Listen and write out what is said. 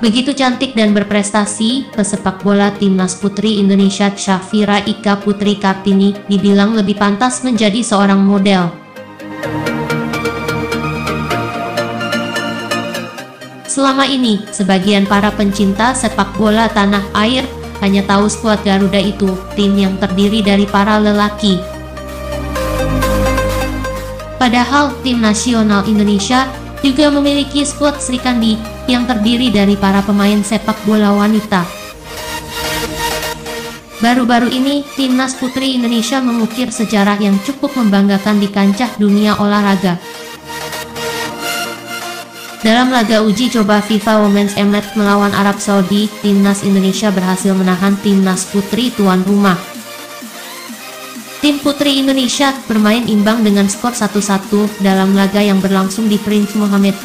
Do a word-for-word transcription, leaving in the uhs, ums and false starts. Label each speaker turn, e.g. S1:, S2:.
S1: Begitu cantik dan berprestasi, pesepak bola timnas putri Indonesia Syafira Ika Putri Kartini dibilang lebih pantas menjadi seorang model. Selama ini, sebagian para pencinta sepak bola tanah air hanya tahu skuad Garuda itu, tim yang terdiri dari para lelaki. Padahal tim nasional Indonesia juga memiliki skuad Sri Kandi yang terdiri dari para pemain sepak bola wanita. Baru-baru ini, timnas putri Indonesia mengukir sejarah yang cukup membanggakan di kancah dunia olahraga. Dalam laga uji coba FIFA Women's Emirates melawan Arab Saudi, timnas Indonesia berhasil menahan timnas putri tuan rumah. Tim putri Indonesia bermain imbang dengan skor satu satu dalam laga yang berlangsung di Prince Mohammed